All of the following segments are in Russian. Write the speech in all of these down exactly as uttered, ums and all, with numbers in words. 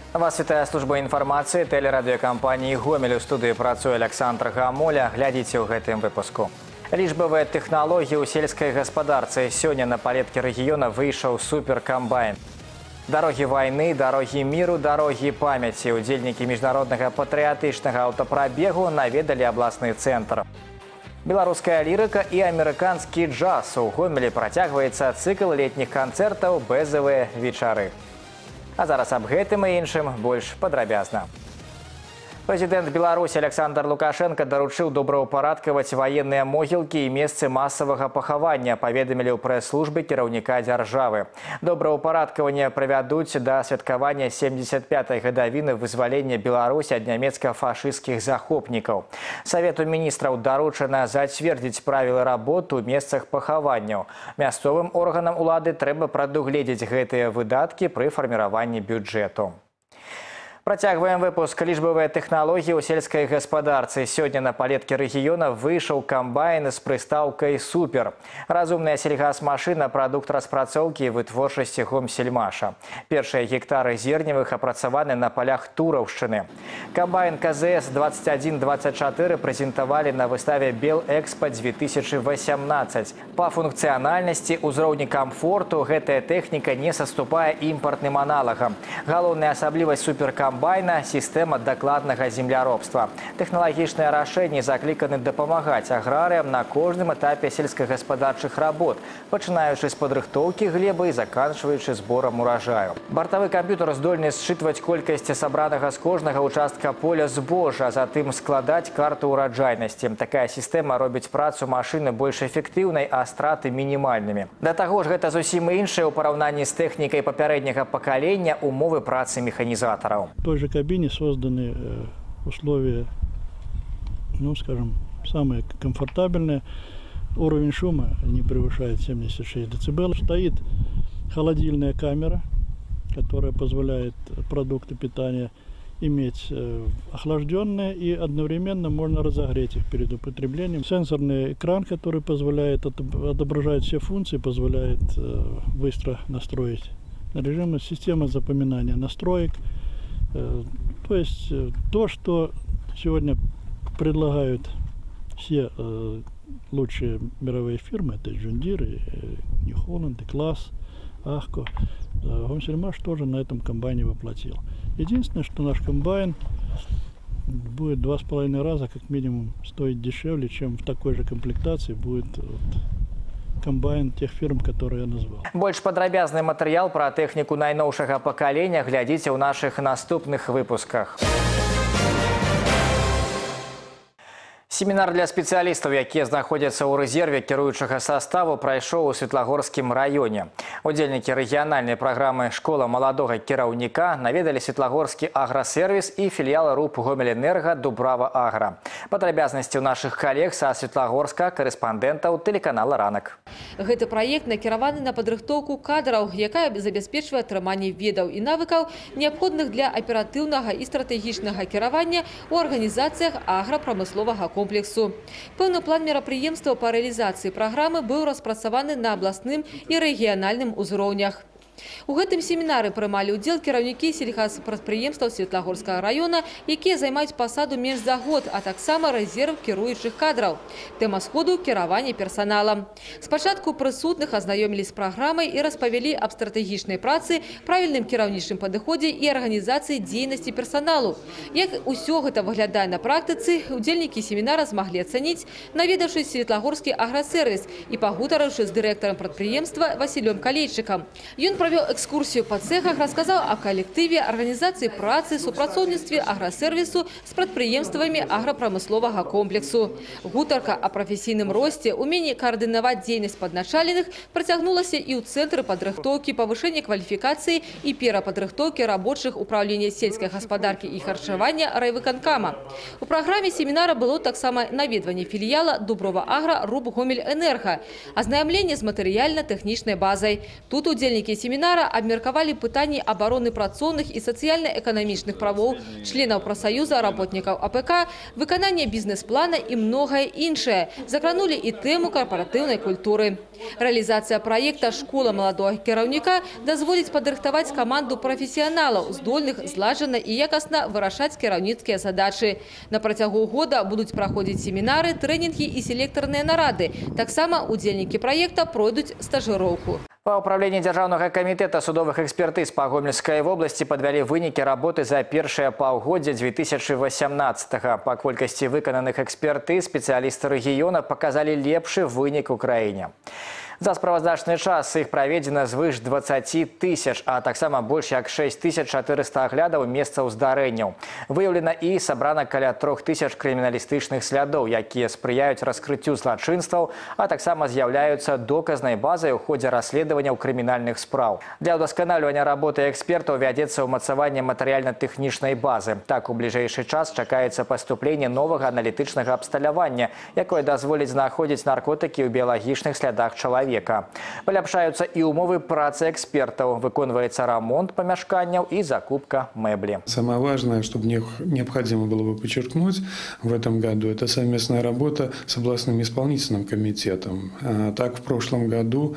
Вас вітае служба інфармацыі тэлерадыёкампаніі «Гомель». У студыі працуе Александр Гамоля. Глядзіце ў гэтым выпуску. Лічбавыя тэхналогіі ў сельскай гаспадарцы. Сёння на палеткі рэгіёна выйшаў суперкамбайн. Дарогі вайны, дарогі міру, дарогі памяці. Удзельнікі міжнароднага патрыятычнага аўтапрабегу наведалі абласны цэнтр. Беларуская лірыка і амерыканскі джаз. У Гомелі працягваецца цыкл летніх канцэртаў «Бэзавыя вечары». А зараз аб гэтым і іншым больш падрабязна. Прэзідэнт Беларусі Александр Лукашенко даручыў добраўпарадкаваць ваенныя могілкі і месцы масавага пахавання, паведамілі ў прэс-службе кіраўніка дзяржавы. Добраўпарадкаванне правядуць да святкавання семдзесят пятай гадавіны вызвалення Беларусі ад нямецка-фашысцкіх захопнікаў. Савету міністраў даручана зацвердзіць правілы работы ў месцах пахаванняў. Мясцовым органам улады трэба прадугледзець гэтыя выдаткі пры фарміраванні бюджэту. Працягваем выпуск. Лічбавыя тэхналогіі ў сельскай гаспадарцы. Сёння на палеткі рэгіёна выйшаў камбайн з прыстаўкай «Супер». Разумная сельгасмашына – прадукт распрацоўкі і вытворчасці гомсельмаша. Першыя гектары зерневых апрацаваны на палях Тураўшчыны. Камбайн ка зэ эс двадцать один двадцать четыре прэзентавалі на выставе «Белэкспа две тысячи восемнадцать». Па функцыянальнасці, узроўні камфорту гэтая тэхніка не саступае імпартным аналагам. Галоўная асаблівасць суперкамбайна Комбайна – система докладного земляробства. Технологичные рашения закликаны допомагать аграріям на кожным этапе сельскохгаспадарчых работ, пачынаючы з падрыхтоўкі глебы і заканчваючы зборам урожаю. Бортовый компьютер здольны считывать колькасць сабранага з кожнага участка поля збожжа, а затым складаць карту ураджайнасці. Такая система робіць працу машины больш эффектыўнай, а страты мінімальнымі. Да таго ж гэта зусім іншае ў параўнанні з тэхнікай папярэдняга пакалення умовы працы механізатараў. В той же кабине созданы условия, ну скажем, самые комфортабельные. Уровень шума не превышает семьдесят шесть децибел. Стоит холодильная камера, которая позволяет продукты питания иметь охлажденные, и одновременно можно разогреть их перед употреблением. Сенсорный экран, который позволяет отображать все функции, позволяет быстро настроить режим. Система запоминания настроек. То есть то, что сегодня предлагают все лучшие мировые фирмы, это John Deere, New Holland, Claas, Ahco, Гомсельмаш тоже на этом комбайне воплотил. Единственное, что наш комбайн будет два с половиной раза как минимум стоить дешевле, чем в такой же комплектации будет вот комбайн тех фирм, которые я назвал. Больш падрабязны матэрыял пра тэхніку найноўшага пакалення глядзіце ў нашых наступных выпусках. Семінар для спецыялістаў, якія знаходзяцца ў рэзерве кіруючага саставу, прайшоў у Светлагорскім раёне. Удзельнікі рэгіянальнай праграмы «Школа маладога кіраўніка» наведалі Светлагорскі аграсервіс і філіял РУП «Гомель-Энерга» «Дубрава Агра». Падрабязнасці ў нашых калег са Светлагорска, корэспандэнтаў тэлеканала «Ранак». Гэты праект накіраваны на падрыхтоўку кадраў, якая забяспечвае атрыманне ведаў і навыкаў, неабходных для аператыўнага і стратэгічнага кіравання ў арганізацыях аграпрамысловага комплексу. Пэўны план мерапрыемстваў па рэалізацыі праграмы быў распрацаваны на абласным і рэгіянальным узроўнях. У гэтым семінары прымалі ўдзел кіраўнікі сельгаспрадпрыемстваў Светлагорскага раёна, якія займаюць пасаду менш за год, а таксама рэзерв кіруючых кадраў. Тэма сходу – кіраванне персаналам. Спачатку прысутных азнаёмілі з праграмай і распавялі аб стратэгічнай працы, правільным кіраўнічым падыходзе і арганізацыі дзейнасці персаналу. Як усё гэта выглядае на практыцы, удзельнікі семінара змаглі ацаніць, наведаўшы Светлагорскі аграсервіс і пагутарыўшы з дырэктарам прадпрыемства Васілём Калейчыкам. Ён правёў экскурсію па цехах, расказаў о калектыве, арганізацыі працы, супрацоўніцтве аграсервісу з прадпрыемствамі аграпрамысловага комплексу. Гутарка о прафесійным росце, уменні каардынаваць дзейнасць падначаленых працягнулася і ў цэнтры падрыхтоўкі, павышэння кваліфікацыі і перападрыхтоўкі рабочых управлення сельскай гаспадаркі і харчавання райвыканкама. У праграме семінара было таксама наведванне філіяла Дуброва Агра РУП Гомель-Энерга, азнаямленне з матэрыяльна-тэхнічнай базай. Тут удзельнікі семінара семинара абмеркавалі пытанні обороны працоўных и социально-экономичных правов членов профсоюза работников А П К, выканание бизнес-плана и многое иншее. Закранули и тему корпоративной культуры. Реализация проекта «Школа молодого кіраўніка» дозволить подрыхтовать команду профессионалов, здольных, злаженно и якостно вырашать кіраўніцкие задачи. На протягу года будут проходить семинары, тренинги и селекторные нарады. Так само удельники проекта пройдут стажировку. Па управлении Державного комитета судовых экспертиз по Гомельской области подвели вынікі работы за первое полгодие две тысячи восемнадцатого. По колькости выкананных экспертиз специалисты региона показали лепший вынік у краіне. За справаздачны час их проведено звыш двадцати тысяч, а таксама больше як шесть тысяч четыреста аглядаў месцаў здарэнняў. Выявлена и собрано каля трёх тысяч криминалистичных слядов, якія спрыяюць раскрыццю злачынстваў, а таксама з'яўляюцца доказнай базай у ходе расследаванняў крымінальных спраў. Для ўдасканальвання работы экспертаў вядзецца ўмацаванне матэрыяльна-тэхнічнай базы. Так, у бліжэйшы час чакаецца паступленне новага аналітычнага абсталявання, якое дазволіць знаходзіць наркотыкі ў біялагічных слядах чалавека. Паляпшаюцца и умовы працы экспертов, выконваецца ремонт помещаний и закупка мебели. Самое важное, что необходимо было бы подчеркнуть в этом году, это совместная работа с областным исполнительным комитетом. Так, в прошлом году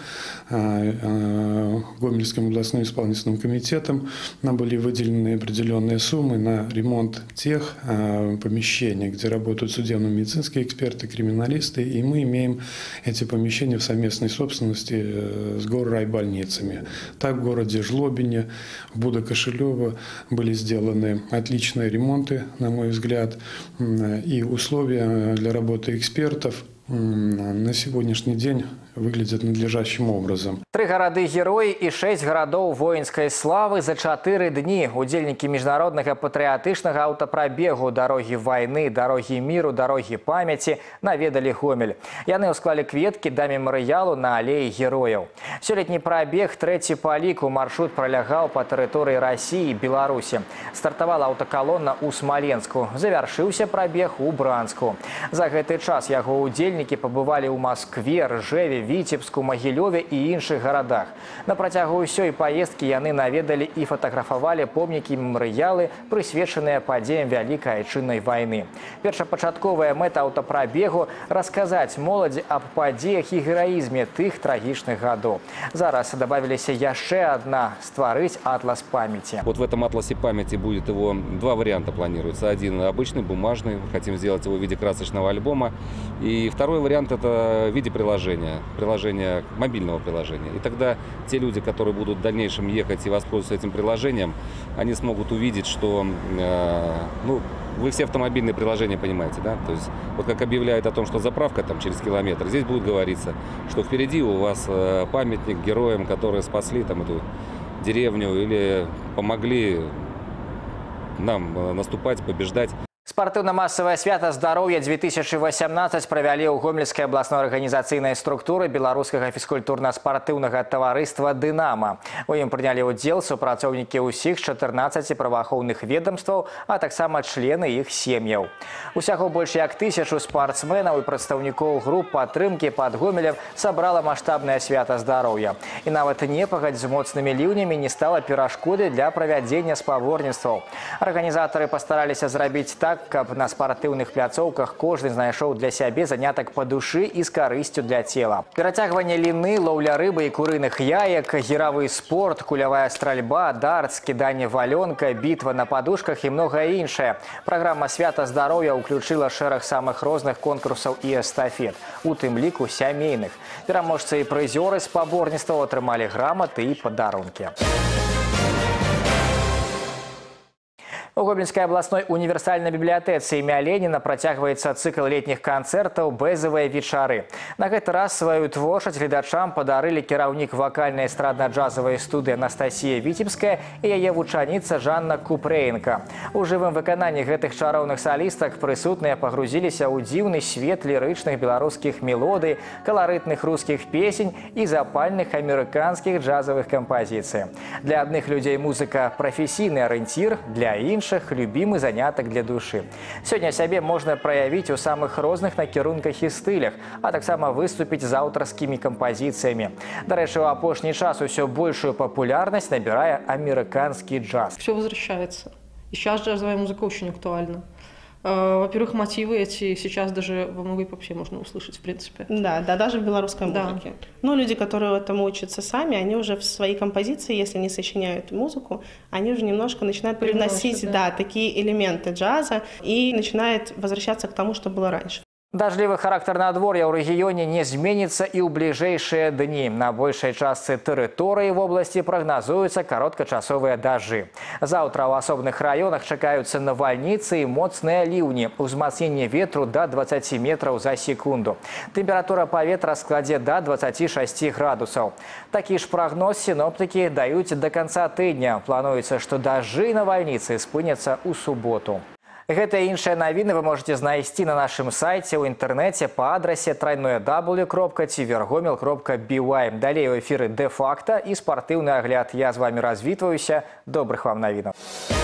Гомельским областным исполнительным комитетом нам были выделены определенные суммы на ремонт тех помещений, где работают судебно-медицинские эксперты, криминалисты, и мы имеем эти помещения в совместной собственности с горрайбольницами. Так, в городе Жлобине, в Будо-Кошелево были сделаны отличные ремонты, на мой взгляд, и условия для работы экспертов на сегодняшний день выглядят надлежащим образом. Три гарады-герои и шесть городов воинской славы за четыре дни. Удельники международного патриотичного автопробегу «Дороги войны», «Дороги миру», «Дороги памяти» наведали Гомель. Яны усклали кветки до мемориалу на аллее героев. Сёлетний пробег третий по лику маршрут пролягал по территории России и Беларуси. Стартовала автоколонна у Смоленску. Завершился пробег у Бранску. За этот час его удельники побывали у Москве, Ржеве, Витебску, Могилеве и іншых городах. На працягу ўсёй поездки яны наведали и фотографовали помнікі меморыялы, прысвечаныя падзеям Вялікай Айчыннай войны. Першапачатковая мэта аўтапрабегу – рассказать моладзі об падзеях и героизме тых трагічных годов. Зараз добавились яшчэ одна – стварыць атлас памяти. Вот в этом атласе памяти будет его два варианта планируется. Один обычный, бумажный, хотим сделать его в виде красочного альбома. И второй вариант – это в виде приложения. Приложения, мобильного приложения. И тогда те люди, которые будут в дальнейшем ехать и воспользоваться этим приложением, они смогут увидеть, что э, ну, вы все автомобильные приложения понимаете, да? То есть вот как объявляют о том, что заправка там через километр, здесь будет говориться, что впереди у вас э, памятник героям, которые спасли там эту деревню или помогли нам э, наступать, побеждать. Спартыўна-масавае свята здароўя две тысячи восемнадцать правялі ў Гомельскай абласной арганізацыйнай структуры беларускага фізкультурна-спартыўнага таварыства «Дынама». У ім прынялі ўдзел супрацоўнікі ўсіх чатырнаццаці праваахоўных ведомстваў, а таксама члены іх сем'яў. Усяго больш як тысячу спартсменаў і прадстаўнікоў груп падтрымкі пад Гомелем сабрала маштабнае свята здароўя. І нават непагадзь з моцнымі ліўнямі не стала перашкодай для правядзення спаборніцтваў. Арганізатары пастараліся зрабіць так, каб на спартыўных пляцоўках кожны знайшоў для сябе занятак па душы і з карысцю для цела. Перацягванне ліны, лоўля рыбы і курыных яек, гіравы спорт, кулявая стральба, дартс, кіданне валёнка, бітва на падушках і многае іншае. Праграма свята здароўя ўключыла шэраг самых розных конкурсаў і эстафет, у тым ліку сямейных. Пераможцы і прызёры спаборніцтваў атрымалі граматы і падарункі. У Гомельской областной универсальной библиотецы имя Ленина протягивается цикл летних концертов «Бэзавыя вечары». На этот раз свою творчасць гледачам подарили кіраўнік вокальной эстрадно-джазовой студии Анастасия Витебская и яе вучаніца Жанна Купрэенка. У живым выкананні гэтых чароўных солисток присутные погрузились у дзіўны свет лиричных белорусских мелодий, колоритных русских песен и запальных американских джазовых композиций. Для одних людей музыка – профессийный ориентир, для іншых іншых любімы занятак для душы. Сёння сябе можна праявіць у самых розных накірунках і стылях, а таксама выступіць з аўтарскімі кампазіцыямі. Дарэчы, у апошні час усё большую папулярнасць набірае амерыканскі джаз. Все возвращается. И сейчас джазовая музыка очень актуальна. Во-первых, мотивы эти сейчас даже во многой попсе можно услышать, в принципе. Да, да, даже в белорусской да. музыке. Но люди, которые этому учатся сами, они уже в своей композиции, если не сочиняют музыку, они уже немножко начинают привносить, да. Да, такие элементы джаза и начинает возвращаться к тому, что было раньше. Дажлівы характар надвор'я ў рэгіёне не зменіцца і ў бліжэйшыя дні. На большай частцы тэрыторыі вобласці прагназуюцца кароткачасовыя дажджы. Заўтра ў асобных раёнах чакаюцца навальніцы і моцныя ліўні. Узмацненне ветру да дваццаці метраў за секунду. Тэмпература паветра складзе да дваццаці шасці градусаў. Такі ж прагноз сіноптыкі даюць да канца тыдня. Плануецца, што дажджы і навальніцы спыняцца ў суботу. Гэта і іншыя навіны вы можете знайсці на нашым сайце ў інтэрнэце па адрасе трайное дабл ю кропка цівергомел кропка би вай. Далей у эфіры «Де-факта» і спартыўны агляд. Я з вами развітваюся. Добрых вам навінаў.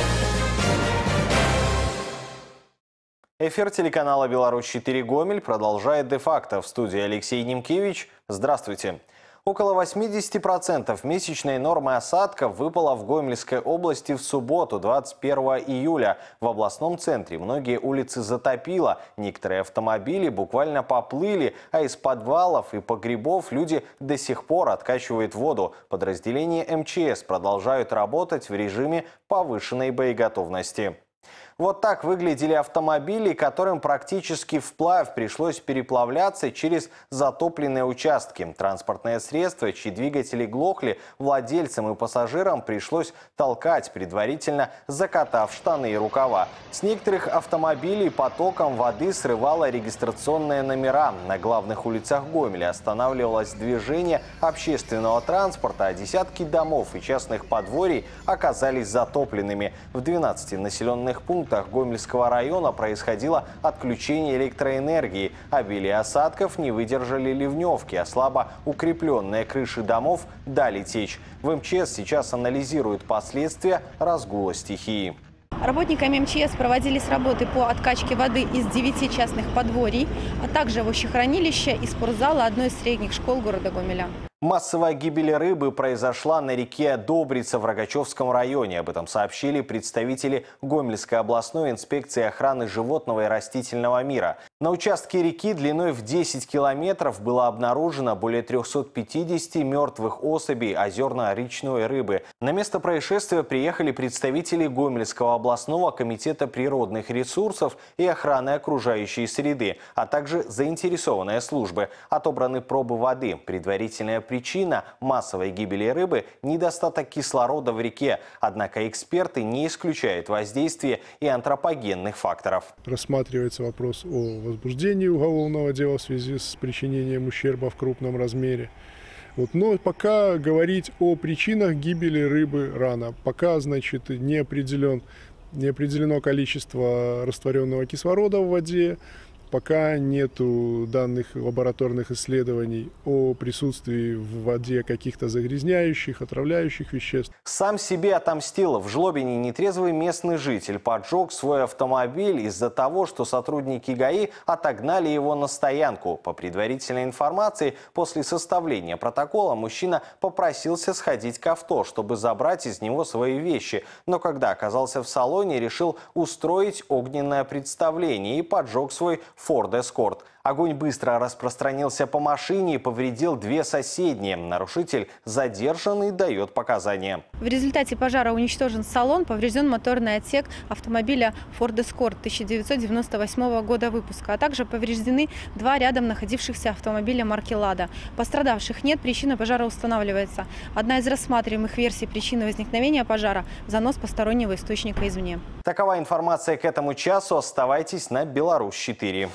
Эфир телеканала «Беларусь четыре Гомель» продолжает «Де-факто». В студии Алексей Немкевич. Здравствуйте. Около восьмидесяти процентов месячной нормы осадков выпало в Гомельской области в субботу, двадцать первого июля. В областном центре многие улицы затопило, некоторые автомобили буквально поплыли, а из подвалов и погребов люди до сих пор откачивают воду. Подразделения эм че эс продолжают работать в режиме повышенной боеготовности. Вот так выглядели автомобили, которым практически вплавь пришлось переплавляться через затопленные участки. Транспортные средства, чьи двигатели глохли, владельцам и пассажирам пришлось толкать, предварительно закатав штаны и рукава. С некоторых автомобилей потоком воды срывало регистрационные номера. На главных улицах Гомеля останавливалось движение общественного транспорта, а десятки домов и частных подворий оказались затопленными. В двенадцати населенных пунктах Гомельского района происходило отключение электроэнергии. Обилие осадков не выдержали ливневки, а слабо укрепленные крыши домов дали течь. В эм че эс сейчас анализируют последствия разгула стихии. Работниками эм че эс проводились работы по откачке воды из девяти частных подворий, а также овощехранилища и спортзала одной из средних школ города Гомеля. Массовая гибель рыбы произошла на реке Добрица в Рогачевском районе. Об этом сообщили представители Гомельской областной инспекции охраны животного и растительного мира. На участке реки длиной в десять километров было обнаружено более трёхсот пятидесяти мертвых особей озерно-речной рыбы. На место происшествия приехали представители Гомельского областного комитета природных ресурсов и охраны окружающей среды, а также заинтересованные службы. Отобраны пробы воды. Предварительная причина массовой гибели рыбы – недостаток кислорода в реке. Однако эксперты не исключают воздействие и антропогенных факторов. Рассматривается вопрос о возбуждении уголовного дела в связи с причинением ущерба в крупном размере. Вот, но пока говорить о причинах гибели рыбы рано. Пока, значит, не, определен, не определено количество растворенного кислорода в воде. Пока нету данных лабораторных исследований о присутствии в воде каких-то загрязняющих, отравляющих веществ. Сам себе отомстил. В Жлобине нетрезвый местный житель поджег свой автомобиль из-за того, что сотрудники ГАИ отогнали его на стоянку. По предварительной информации, после составления протокола мужчина попросился сходить к авто, чтобы забрать из него свои вещи. Но когда оказался в салоне, решил устроить огненное представление и поджег свой Ford Escort. Огонь быстро распространился по машине и повредил две соседние. Нарушитель задержан и дает показания. В результате пожара уничтожен салон, поврежден моторный отсек автомобиля Ford Escort тысяча девятьсот девяносто восьмого года выпуска, а также повреждены два рядом находившихся автомобиля марки «Лада». Пострадавших нет, причина пожара устанавливается. Одна из рассматриваемых версий причины возникновения пожара – занос постороннего источника извне. Такова информация к этому часу. Оставайтесь на Беларусь четыре.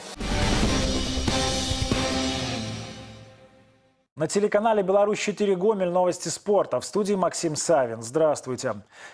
На телеканале «Беларусь четыре Гомель» новости спорта. В студии Максим Савин. Здравствуйте.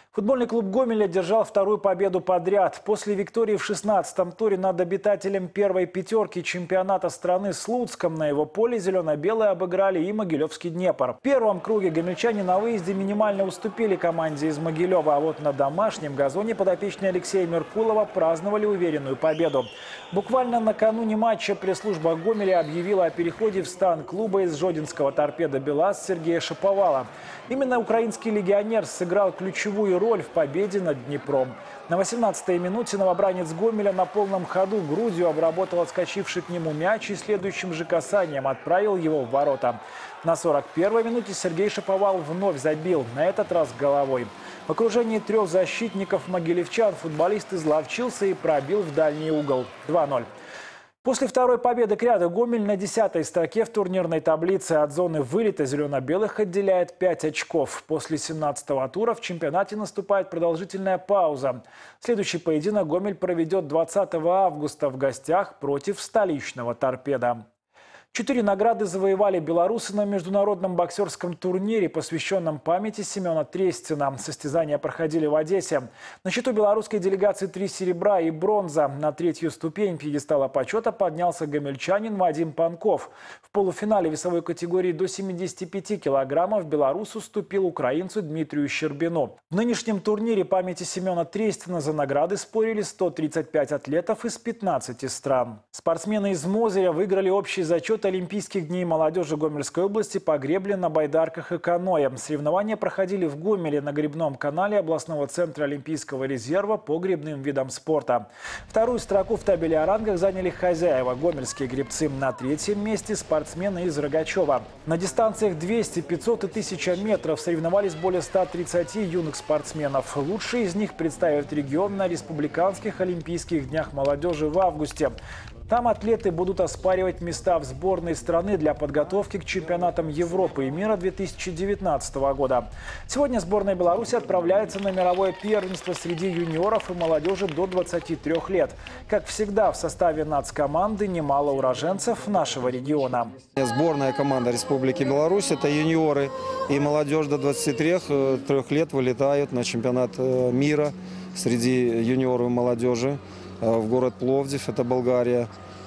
Футбольный клуб Гомель одержал вторую победу подряд. После виктории в шестнадцатом туре над обитателем первой пятерки чемпионата страны Слуцком на его поле зелено-белые обыграли и Могилевский Днепр. В первом круге гомельчане на выезде минимально уступили команде из Могилева, а вот на домашнем газоне подопечные Алексея Меркулова праздновали уверенную победу. Буквально накануне матча пресс-служба Гомеля объявила о переходе в стан клуба из жодинского торпеда «БелАЗ» Сергея Шаповала. Именно украинский легионер сыграл ключевую роль в победе над Днепром. На восемнадцатой минуте новобранец Гомеля на полном ходу грудью обработал отскочивший к нему мяч и следующим же касанием отправил его в ворота. На сорок первой минуте Сергей Шаповал вновь забил, на этот раз головой. В окружении трех защитников могилевчан футболист изловчился и пробил в дальний угол. два ноль. После второй победы к ряду Гомель на десятой строке в турнирной таблице. От зоны вылета зелено-белых отделяет пять очков. После семнадцатого тура в чемпионате наступает продолжительная пауза. Следующий поединок Гомель проведет двадцатого августа в гостях против столичного торпеда. Четыре награды завоевали белорусы на международном боксерском турнире, посвященном памяти Семена Трестина. Состязания проходили в Одессе. На счету белорусской делегации три серебра и бронза. На третью ступень пьедестала почета поднялся гомельчанин Вадим Панков. В полуфинале весовой категории до семидесяти пяти килограммов белорус уступил украинцу Дмитрию Щербину. В нынешнем турнире памяти Семена Трестина за награды спорили сто тридцать пять атлетов из пятнадцати стран. Спортсмены из Мозыря выиграли общий зачет Олимпийских дней молодежи Гомельской области по гребле на байдарках и каноэ. Соревнования проходили в Гомеле на гребном канале областного центра Олимпийского резерва по гребным видам спорта. Вторую строку в табеле о рангах заняли хозяева – гомельские гребцы. На третьем месте спортсмены из Рогачева. На дистанциях двести, пятьсот и тысяча метров соревновались более ста тридцати юных спортсменов. Лучшие из них представят регион на республиканских Олимпийских днях молодежи в августе. Там атлеты будут оспаривать места в сборной страны для подготовки к чемпионатам Европы и мира две тысячи девятнадцатого года. Сегодня сборная Беларуси отправляется на мировое первенство среди юниоров и молодежи до двадцати трёх лет. Как всегда, в составе нацкоманды немало уроженцев нашего региона. Сборная команда Республики Беларусь – это юниоры и молодежь до двадцати трёх лет вылетают на чемпионат мира среди юниоров и молодежи в город Пловдив, это Болгария.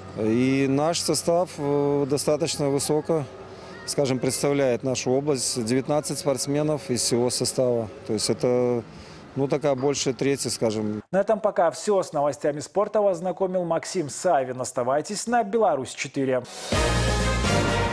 И наш состав достаточно высоко, скажем, представляет нашу область. девятнадцать спортсменов из всего состава. То есть это, ну, такая большая треть, скажем. На этом пока все. С новостями спорта вас знакомил Максим Савин. Оставайтесь на Беларусь четыре.